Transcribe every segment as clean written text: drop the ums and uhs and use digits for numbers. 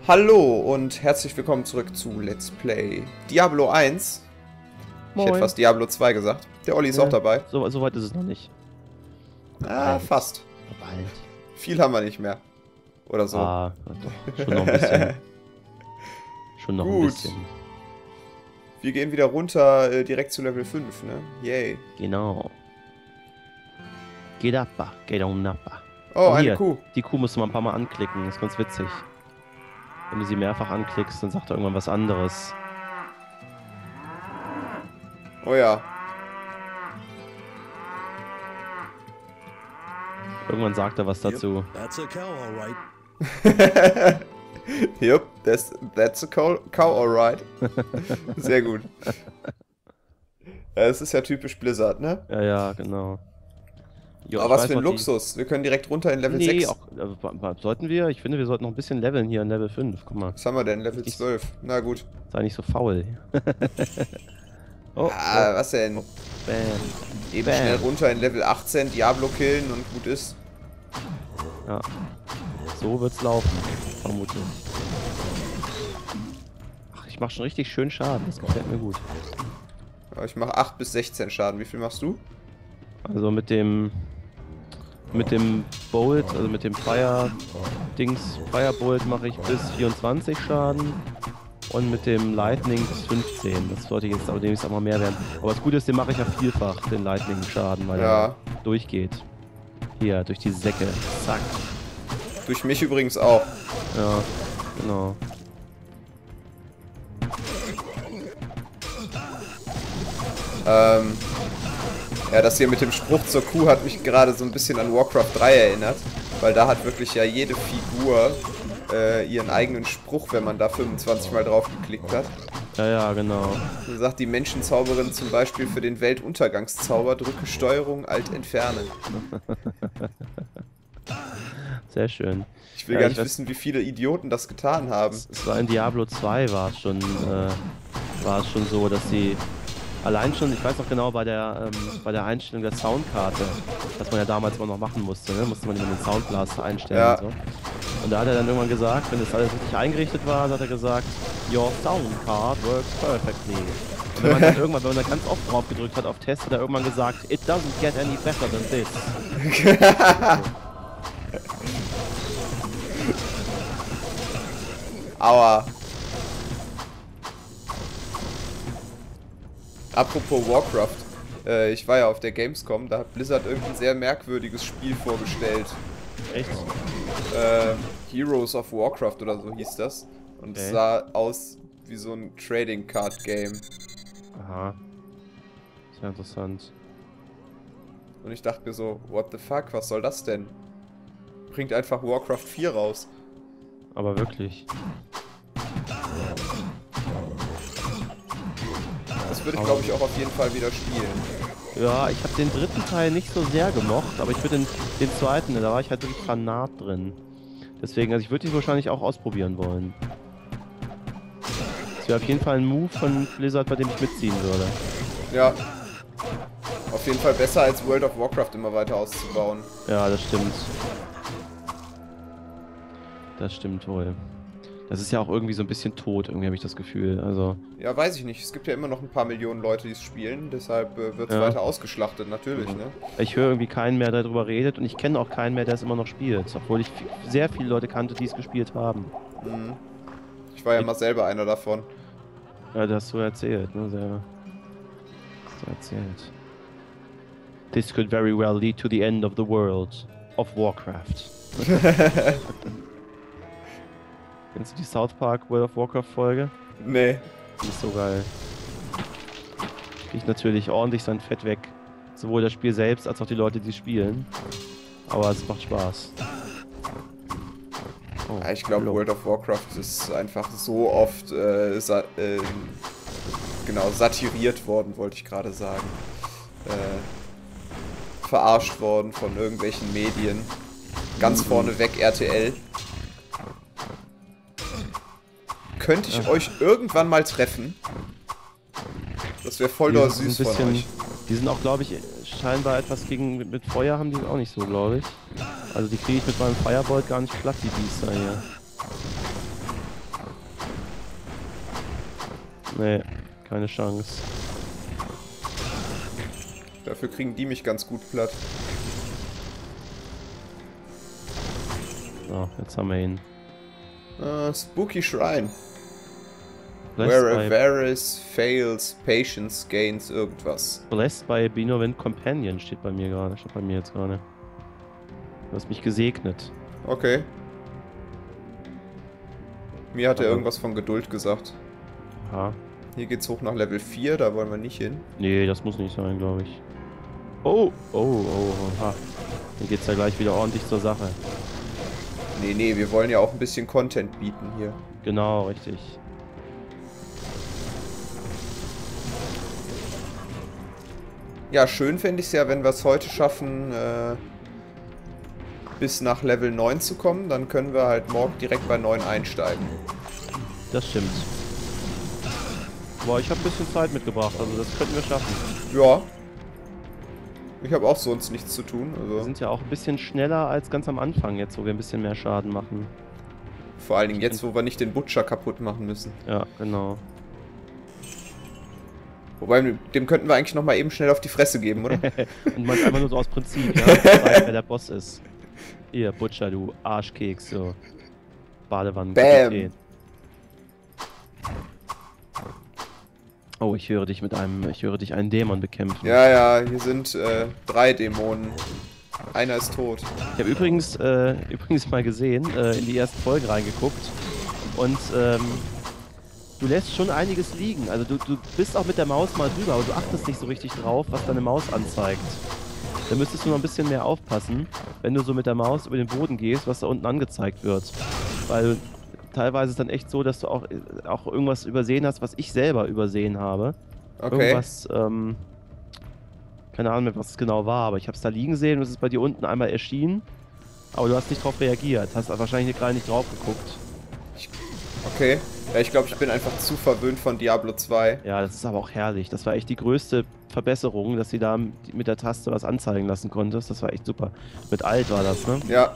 Hallo und herzlich willkommen zurück zu Let's Play Diablo 1. Ich hätte fast Diablo 2 gesagt. Der Olli ist auch dabei. So weit ist es noch nicht. Ah, fast. Bald. Viel haben wir nicht mehr. Oder so. Ah, doch. Schon noch ein bisschen. Schon noch ein bisschen. Wir gehen wieder runter direkt zu Level 5, ne? Yay. Genau. Geht ab, geht on up. Oh, eine hier, Kuh. Die Kuh musst du mal ein paar Mal anklicken, das ist ganz witzig. Wenn du sie mehrfach anklickst, dann sagt er irgendwann was anderes. Oh ja. Irgendwann sagt er was dazu. That's a cow, all right. Yup, that's a cow, alright. Sehr gut. Ja, es ist ja typisch Blizzard, ne? Ja, genau. Jo, aber was für ein Luxus. Wir können direkt runter in Level 6. Auch, sollten wir? Ich finde, wir sollten noch ein bisschen leveln hier in Level 5. Guck mal. Was haben wir denn? Level 12. Na gut. Sei nicht so faul. Was denn? Bam. Eben schnell runter in Level 18, Diablo killen und gut ist. Ja. So wird's laufen, vermutlich. Ach, ich mach schon richtig schön Schaden. Das gefällt mir gut. Ja, ich mache 8 bis 16 Schaden. Wie viel machst du? Also mit dem Bolt, also mit dem Fire Bolt mache ich bis 24 Schaden und mit dem Lightning bis 15. Das sollte jetzt aber demnächst auch mal mehr werden. Aber das Gute ist, den mache ich ja vielfach, den Lightning Schaden, weil er durchgeht. Hier, durch die Säcke. Zack. Durch mich übrigens auch. Ja, genau. Ja, das hier mit dem Spruch zur Kuh hat mich gerade so ein bisschen an Warcraft 3 erinnert. Weil da hat wirklich ja jede Figur ihren eigenen Spruch, wenn man da 25 Mal drauf geklickt hat. Ja, genau. So sagt die Menschenzauberin zum Beispiel für den Weltuntergangszauber, drücke Steuerung, Alt, entfernen. Sehr schön. Ich will gar nicht wissen, wie viele Idioten das getan haben. Es war in Diablo 2 war es schon so, dass sie allein schon, ich weiß noch genau, bei der Einstellung der Soundkarte, was man ja damals mal noch machen musste, ne? Musste man immer den Soundblaster einstellen und so. Und da hat er dann irgendwann gesagt, wenn das alles richtig eingerichtet war, hat er gesagt, your sound card works perfectly. Und wenn man dann irgendwann, wenn man da ganz oft drauf gedrückt hat auf Test, hat er irgendwann gesagt, it doesn't get any better than this. Aua. Apropos Warcraft, ich war ja auf der Gamescom, da hat Blizzard irgendein sehr merkwürdiges Spiel vorgestellt. Echt? Heroes of Warcraft oder so hieß das. Und es sah aus wie so ein Trading Card Game. Aha. Sehr interessant. Und ich dachte mir so, what the fuck, was soll das denn? Bringt einfach Warcraft 4 raus. Aber wirklich. Das würde ich, glaube ich, auch auf jeden Fall wieder spielen. Ja, ich habe den dritten Teil nicht so sehr gemocht, aber ich würde den zweiten, da war ich halt wirklich Fanat drin. Deswegen, also ich würde ihn wahrscheinlich auch ausprobieren wollen. Das wäre auf jeden Fall ein Move von Blizzard, bei dem ich mitziehen würde. Ja. Auf jeden Fall besser als World of Warcraft immer weiter auszubauen. Ja, das stimmt. Das stimmt wohl. Das ist ja auch irgendwie so ein bisschen tot, irgendwie habe ich das Gefühl, also... Ja, weiß ich nicht. Es gibt ja immer noch ein paar Millionen Leute, die es spielen, deshalb wird es weiter ausgeschlachtet, natürlich, ne? Ich höre irgendwie keinen mehr, der darüber redet und ich kenne auch keinen mehr, der es immer noch spielt, obwohl ich sehr viele Leute kannte, die es gespielt haben. Mhm. Ich war ja mal selber einer davon. Ja, das hast du erzählt, ne? Sehr... Hast du erzählt. This could very well lead to the end of the world of Warcraft. Kennst du die South Park World of Warcraft Folge? Nee. Die ist so geil. Kriegt natürlich ordentlich sein Fett weg. Sowohl das Spiel selbst als auch die Leute, die spielen. Aber es macht Spaß. Oh, ja, ich glaube, World of Warcraft ist einfach so oft genau, satiriert worden, wollte ich gerade sagen. Verarscht worden von irgendwelchen Medien. Ganz vorneweg RTL. Könnte ich euch irgendwann mal treffen? Das wäre voll doll süß von euch. Die sind auch, glaube ich, scheinbar etwas mit Feuer haben die auch nicht so, glaube ich. Also die kriege ich mit meinem Firebolt gar nicht platt, die Biester hier. Nee, keine Chance. Dafür kriegen die mich ganz gut platt. So, jetzt haben wir ihn. Spooky Shrine. Blessed Where by, Avarice fails, Patience gains irgendwas. blessed by Benevolent Companion steht bei mir gerade. Steht bei mir jetzt gerade. Du hast mich gesegnet. Okay. Mir hat er Aber- irgendwas von Geduld gesagt. Aha. Hier geht's hoch nach Level 4, da wollen wir nicht hin. Nee, das muss nicht sein, glaube ich. Oh, aha. Hier geht's ja gleich wieder ordentlich zur Sache. Nee, wir wollen ja auch ein bisschen Content bieten hier. Genau, richtig. Ja, schön fände ich es ja, wenn wir es heute schaffen, bis nach Level 9 zu kommen. Dann können wir halt morgen direkt bei 9 einsteigen. Das stimmt. Boah, ich habe ein bisschen Zeit mitgebracht, also das könnten wir schaffen. Ja. Ich habe auch sonst nichts zu tun. Wir Also sind ja auch ein bisschen schneller als ganz am Anfang jetzt, wo wir ein bisschen mehr Schaden machen. vor allen Dingen jetzt, wo wir nicht den Butcher kaputt machen müssen. Ja, genau. Wobei, dem könnten wir eigentlich nochmal eben schnell auf die Fresse geben, oder? Und man einfach nur so aus Prinzip, ja, weiß, wer der Boss ist. Hier, Butcher, du Arschkeks, so. Badewannenkapitän. Oh, ich höre dich einen Dämon bekämpfen. Ja, hier sind 3 Dämonen. Einer ist tot. Ich habe übrigens mal gesehen, in die ersten Folgen reingeguckt und du lässt schon einiges liegen. Also du bist auch mit der Maus mal drüber, aber du achtest nicht so richtig drauf, was deine Maus anzeigt. Da müsstest du noch ein bisschen mehr aufpassen, wenn du so mit der Maus über den Boden gehst, was da unten angezeigt wird. Weil teilweise ist es dann echt so, dass du auch irgendwas übersehen hast, was ich selber übersehen habe. Okay. Irgendwas, keine Ahnung mehr, was es genau war, aber ich habe es da liegen sehen und es ist bei dir unten einmal erschienen, aber du hast nicht drauf reagiert, hast wahrscheinlich gerade nicht drauf geguckt. Okay. Ja, ich glaube, ich bin einfach zu verwöhnt von Diablo 2. Ja, das ist aber auch herrlich. Das war echt die größte Verbesserung, dass sie da mit der Taste was anzeigen lassen konntest. Das war echt super. Mit Alt war das, ne? Ja.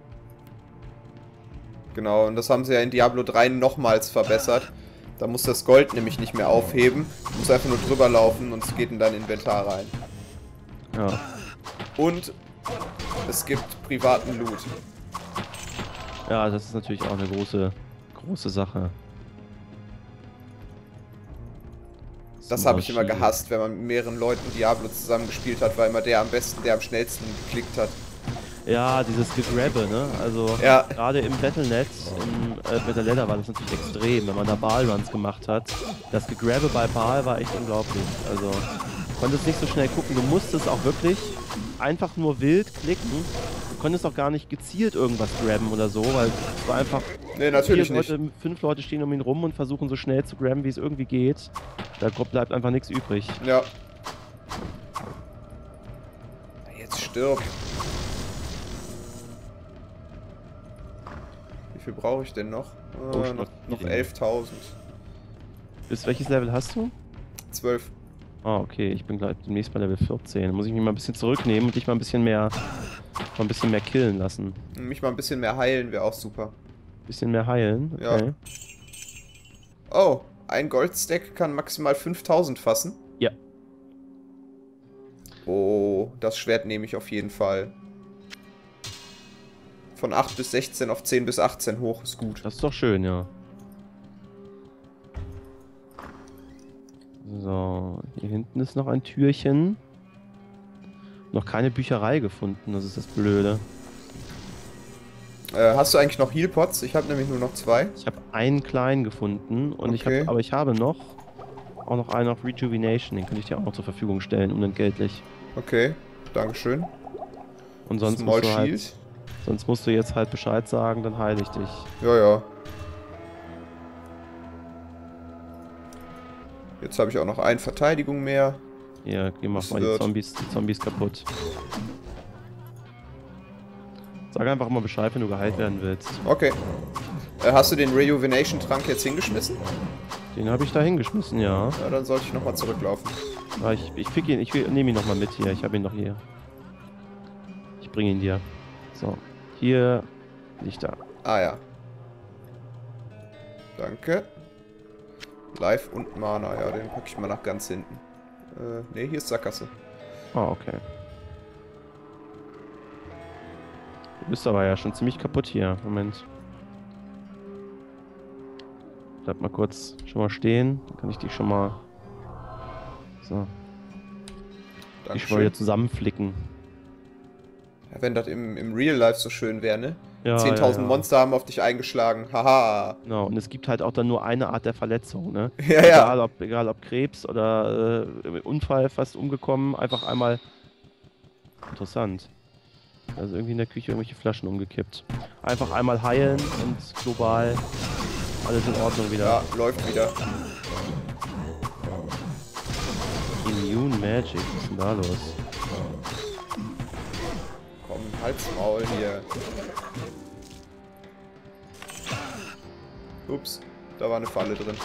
Genau, und das haben sie ja in Diablo 3 nochmals verbessert. Da muss das Gold nämlich nicht mehr aufheben. Du musst einfach nur drüber laufen und es geht in dein Inventar rein. Ja. Und es gibt privaten Loot. Ja, das ist natürlich auch eine große Sache. Das habe ich immer gehasst, wenn man mit mehreren Leuten Diablo zusammengespielt hat, war immer der am besten, der am schnellsten geklickt hat. Ja, dieses Gegrabbe, ne? Also Ja. gerade im Battlenet, im Battle Ladder war das natürlich extrem, wenn man da Ball-Runs gemacht hat. Das Gegrabbe bei Ball war echt unglaublich. Also du konntest nicht so schnell gucken, du musstest auch wirklich einfach nur wild klicken. Du konntest auch gar nicht gezielt irgendwas grabben oder so, weil es war einfach... Nee, natürlich nicht. 5 Leute stehen um ihn rum und versuchen so schnell zu grabben, wie es irgendwie geht. Da bleibt einfach nichts übrig. Ja. Jetzt stirb. Wie viel brauche ich denn noch? Oh, Noch 11.000. Bis welches Level hast du? 12. Ah, okay, ich bin gleich demnächst bei Level 14. Dann muss ich mich mal ein bisschen zurücknehmen und dich mal ein bisschen mehr killen lassen. Mich mal ein bisschen mehr heilen wäre auch super. Bisschen mehr heilen, okay. Ja. Oh, ein Goldstack kann maximal 5000 fassen. Ja. Oh, das Schwert nehme ich auf jeden Fall. Von 8 bis 16 auf 10 bis 18 hoch ist gut. Das ist doch schön, ja. So, hier hinten ist noch ein Türchen. Noch keine Bücherei gefunden, das ist das Blöde. Hast du eigentlich noch Healpots? Ich habe nämlich nur noch 2. Ich habe einen kleinen gefunden und Okay. ich habe auch noch einen auf Rejuvenation, den könnte ich dir auch noch zur Verfügung stellen, unentgeltlich. Okay, dankeschön. Und sonst Small musst, du halt, Shield. sonst musst du jetzt halt Bescheid sagen, dann heile ich dich. Ja, ja. Jetzt habe ich auch noch eine Verteidigung mehr. Hier, geh mal Das mal die wird- Zombies kaputt. Sag einfach mal Bescheid, wenn du geheilt werden willst. Okay. Hast du den Rejuvenation-Trank jetzt hingeschmissen? Den habe ich da hingeschmissen, ja. Ja, dann sollte ich nochmal zurücklaufen. Aber ich nehme ihn nochmal mit hier. Ich habe ihn noch hier. Ich bringe ihn dir. So. Hier. Nicht da. Ah ja. Danke. Life und Mana, ja, den packe ich mal nach ganz hinten. Ne, hier ist Sackgasse. Ah, okay. Du bist aber ja schon ziemlich kaputt hier. Moment. Bleib mal kurz schon mal stehen. Dann kann ich dich schon mal... So. Ich schon mal wieder zusammenflicken. Ja, wenn das im Real Life so schön wäre, ne? Ja, 10.000 Monster haben auf dich eingeschlagen. Haha. Genau, und es gibt halt auch dann nur eine Art der Verletzung, ne? Ja, ja. Egal ob Krebs oder Unfall fast umgekommen, einfach einmal... Interessant. Also irgendwie in der Küche irgendwelche Flaschen umgekippt. Einfach einmal heilen und global alles in Ordnung wieder. Ja, läuft wieder. Immune Magic, was ist denn da los? Komm, Halsmaul hier. Ups, da war eine Falle drin.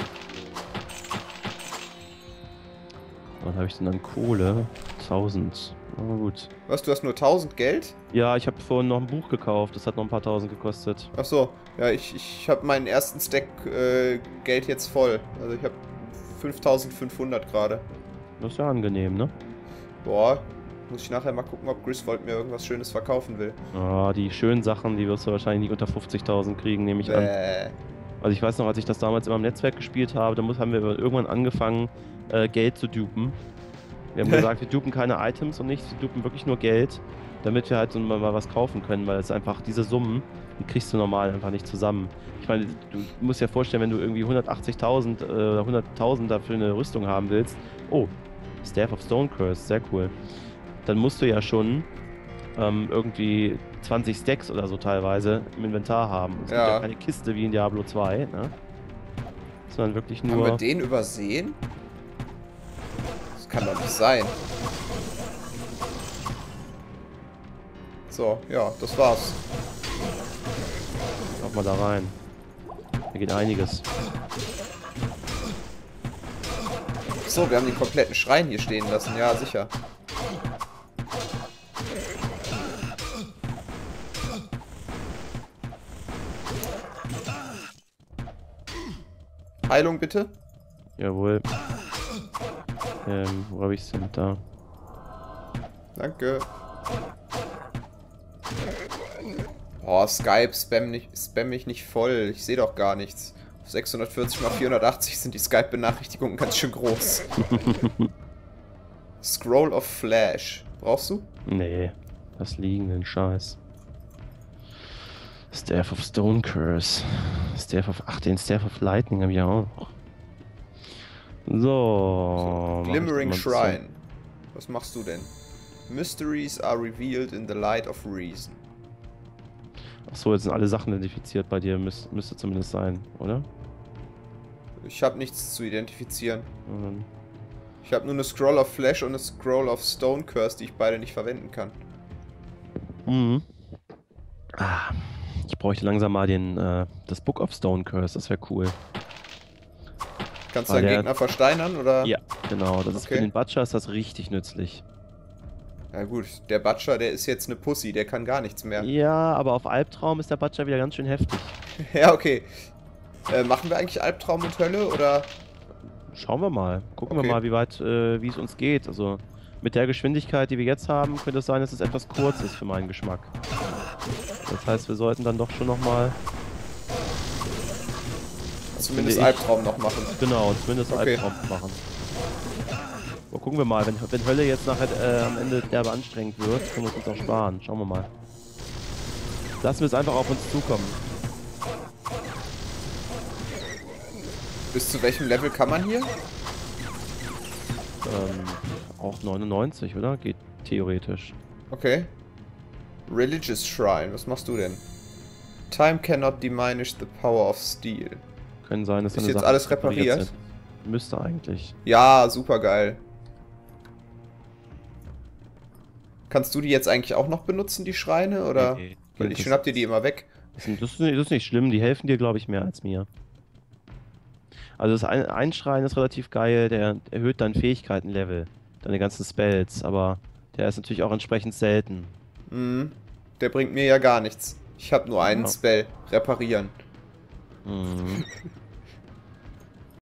Was habe ich denn an Kohle? 1000. Na gut. Was, du hast nur 1000 Geld? Ja, ich habe vorhin noch ein Buch gekauft. Das hat noch ein paar tausend gekostet. Ach so, ja, ich habe meinen ersten Stack Geld jetzt voll. Also ich habe 5500 gerade. Das ist ja angenehm, ne? Boah, muss ich nachher mal gucken, ob Griswold mir irgendwas Schönes verkaufen will. Ah, die schönen Sachen, die wirst du wahrscheinlich nicht unter 50.000 kriegen, nehme ich an. Also ich weiß noch, als ich das damals immer im Netzwerk gespielt habe, da haben wir irgendwann angefangen, Geld zu dupen. Wir haben gesagt, wir dupen keine Items und nichts, wir dupen wirklich nur Geld, damit wir halt so mal was kaufen können, weil es einfach diese Summen, die kriegst du normal einfach nicht zusammen. Ich meine, du musst dir vorstellen, wenn du irgendwie 180.000 oder 100.000 dafür eine Rüstung haben willst, oh, Staff of Stone Curse, sehr cool. Dann musst du ja schon irgendwie 20 Stacks oder so teilweise im Inventar haben. Es gibt ja keine Kiste wie in Diablo 2, ne? Sondern wirklich nur... Haben wir den übersehen? Das kann doch nicht sein. So, ja, das war's. Auch mal da rein. Da geht einiges. So, wir haben den kompletten Schrein hier stehen lassen. Ja, sicher. Heilung bitte. Jawohl. Wo habe ich's denn da? Danke. Oh, Skype, spam mich nicht voll. Ich sehe doch gar nichts. Auf 640 x 480 sind die Skype-Benachrichtigungen ganz schön groß. Scroll of Flash. Brauchst du? Nee. Lass liegen, den Scheiß. Staff of Stone Curse. Ach, den Staff of Lightning habe ich auch. So. Glimmering Shrine. Was machst du denn? Mysteries are revealed in the light of reason. Achso, jetzt sind alle Sachen identifiziert bei dir. Müsste zumindest sein, oder? Ich habe nichts zu identifizieren. Ich habe nur eine Scroll of Flash und eine Scroll of Stone Curse, die ich beide nicht verwenden kann. Mhm. Ah, ich bräuchte langsam mal das Book of Stone Curse, das wäre cool. Kannst du einen Gegner versteinern, oder? Ja, genau. Das ist für den Butcher ist das richtig nützlich. Ja gut, der Butcher, der ist jetzt eine Pussy, der kann gar nichts mehr. Ja, aber auf Albtraum ist der Butcher wieder ganz schön heftig. Ja, okay. Machen wir eigentlich Albtraum und Hölle, oder? Schauen wir mal. Gucken wir mal, wie es uns geht. Also mit der Geschwindigkeit, die wir jetzt haben, könnte es sein, dass es etwas kurz ist für meinen Geschmack. Das heißt, wir sollten dann doch schon nochmal... Zumindest Albtraum noch machen. Genau, zumindest Albtraum machen. Aber gucken wir mal, wenn Hölle jetzt nachher am Ende derbe anstrengend wird, können wir uns auch sparen. Schauen wir mal. Lassen wir es einfach auf uns zukommen. Bis zu welchem Level kann man hier? Auch 99, oder? Geht theoretisch. Okay. Religious Shrine, was machst du denn? Time cannot diminish the power of steel. Können sein, dass ist jetzt alles repariert? Müsste eigentlich. Ja, super geil. Kannst du die jetzt eigentlich auch noch benutzen, die Schreine? Oder? Nee, weil ich schnapp dir die immer weg. Das ist nicht schlimm, die helfen dir, glaube ich, mehr als mir. Also das ein Schrein ist relativ geil, der erhöht dein Fähigkeitenlevel, deine ganzen Spells, aber der ist natürlich auch entsprechend selten. Mhm. Der bringt mir ja gar nichts. Ich habe nur einen Spell, reparieren. Mhm.